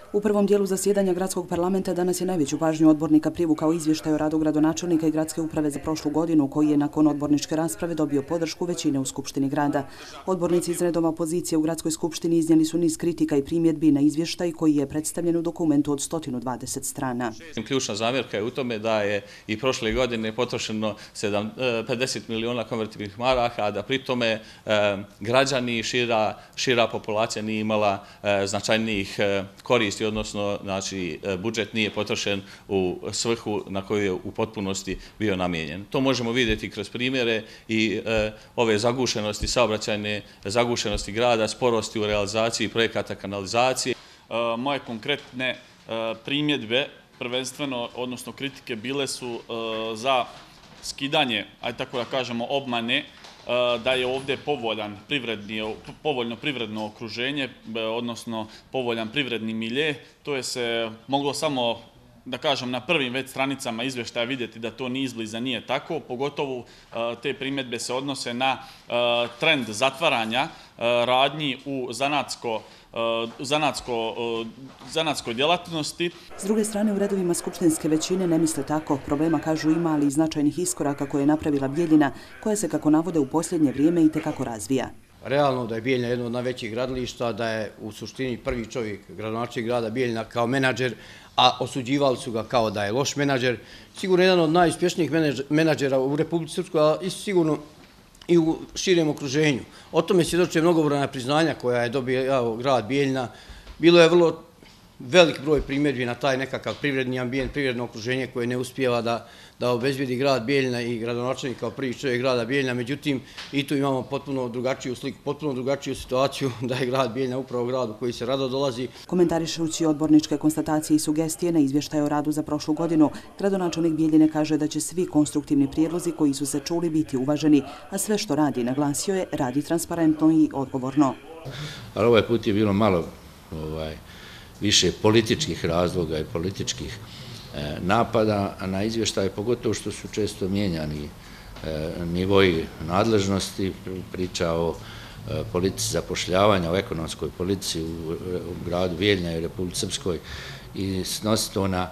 U prvom dijelu zasjedanja Gradskog parlamenta danas je najveću pažnju odbornika privukao izvještaj o radu gradonačelnika i gradske uprave za prošlu godinu, koji je nakon odborničke rasprave dobio podršku većine u Skupštini grada. Odbornici iz redova opozicije u Gradskoj skupštini iznijeli su niz kritika i primjedbi na izvještaj koji je predstavljen u dokumentu od 120 strana. Ključna zamjerka je u tome da je i prošle godine potrošeno 50 miliona konvertibilnih maraka, a da pri tome građani i šira populacija nije imala značajnijih koristi, odnosno znači, budžet nije potrošen u svrhu na koju je u potpunosti bio namijenjen. To možemo vidjeti kroz primjere i ove zagušenosti, saobraćajne zagušenosti grada, sporosti u realizaciji projekata kanalizacije. Moje konkretne primjedbe, prvenstveno, odnosno kritike, bile su za skidanje, ajde tako da kažemo, obmane, da je ovdje povoljno privredno okruženje, odnosno povoljan privredni milje. To je se moglo samo, da kažem, na prvim već stranicama izvještaja vidjeti da to ni izbliza nije tako. Pogotovo te primjedbe se odnose na trend zatvaranja radnji u zanatskoj djelatnosti. S druge strane, u redovima skupštinske većine ne misle tako. Problema, kažu, ima, ali i značajnih iskoraka koje je napravila Bijeljina, koja se, kako navode, u posljednje vrijeme itekako razvija. Realno da je Bijeljina jedno od najvećih gradilišta, da je u suštini prvi čovjek, gradonačelnik grada Bijeljina, kao menadžer, a osuđivali su ga kao da je loš menadžer. Sigurno jedan od najuspješnijih menadžera u Republici Srpskoj, a i sigurno i u širem okruženju. O tome svjedoče mnogobrojna priznanja koja je dobio grad Bijeljina. Bilo je vrlo velik broj primjedbi na taj nekakav privredni ambijent, privredno okruženje koje ne uspijeva da obezbijedi grad Bijeljina i gradonačelnik kao prvi čovjek grada Bijeljina. Međutim, i tu imamo potpuno drugačiju sliku, potpuno drugačiju situaciju da je grad Bijeljina upravo grad u koji se rado dolazi. Komentarišući odborničke konstatacije i sugestije na izvještaj o radu za prošlu godinu, gradonačelnik Bijeljine kaže da će svi konstruktivni prijedlozi koji su se čuli biti uvaženi, a sve što radi, naglasio je, radi transparentno i odgovorno. Ali ovaj put je bilo malo više političkih razloga i političkih napada na izvještaje, pogotovo što su često mijenjani nivoji nadležnosti, priča o politici zapošljavanja, o ekonomskoj politici u gradu Bijeljina i Republici Srpskoj, i snositi to na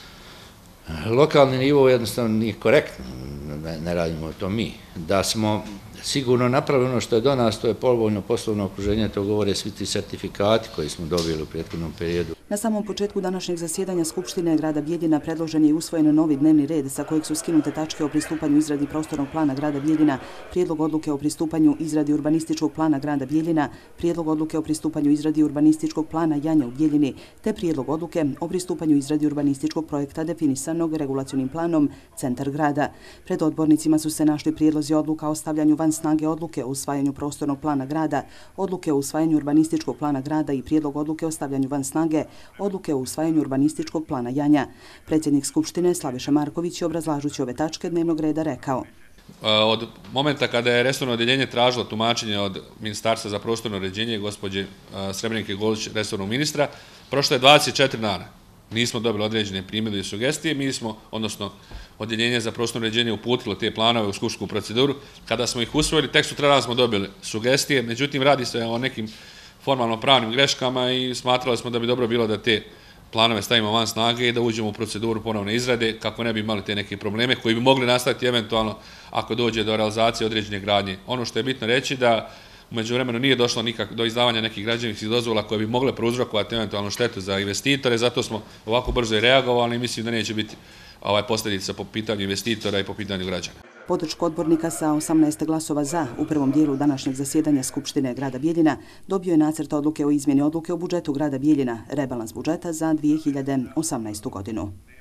lokalni nivo jednostavno nije korektno, ne radimo to mi. Da smo sigurno napravili ono što je do nas, to je povoljno poslovno okruženje, to govore svi ti sertifikati koji smo dobili u prethodnom periodu. Na samom početku današnjeg zasjedanja Skupštine grada Bijeljina predložen je i usvojen novi dnevni red sa kojeg su skinute tačke o pristupanju izradi prostornog plana grada Bijeljina, prijedlog odluke o pristupanju izradi urbanističkog plana grada Bijeljina, prijedlog odluke o pristupanju izradi urbanističkog plana Janja u Bijeljini, te prijedlog odluke o pristupanju izradi urbanističkog projekta definisanog regulacionim planom Centar grada. Pred odbornicima su se našli prijedlozi odluka o stavljanju van snage odluke o usvajanju prostornog plana grada, odluke o usvajanju urbanističkog plana grada i prijedlog odluke o stavljanju van snage odluke o usvajanju urbanističkog plana Janja. Predsjednik Skupštine Slaviša Marković je, obrazlažući ove tačke dnevnog reda, rekao: Od momenta kada je resorno odjeljenje tražilo tumačenje od Ministarstva za prostorno uređenje gospođe Srebrenike Golić, resornog ministra, prošlo je 24 dana. Nismo dobili određene primjedbe i sugestije, mi smo, odnosno odjeljenje za prostorno uređenje, uputilo te planove u skupštinsku proceduru. Kada smo ih usvojili, tek sutradan smo dobili sugestije, međutim radi se o nekim formalno pravnim greškama i smatrali smo da bi dobro bilo da te planove stavimo van snage i da uđemo u proceduru ponovne izrade kako ne bi imali te neke probleme koji bi mogli nastati eventualno ako dođe do realizacije određene gradnje. Ono što je bitno reći da u međuvremenu nije došlo do izdavanja nekih građevinskih dozvola koje bi mogle prouzrokovati eventualnu štetu za investitore, zato smo ovako brzo i reagovali i mislim da neće biti posljedica po pitanju investitora i po pitanju građana. Podršku odbornika sa 18 glasova za u prvom dijelu današnjeg zasjedanja Skupštine grada Bijeljina dobio je nacrt odluke o izmjeni odluke o budžetu grada Bijeljina, rebalans budžeta za 2018. godinu.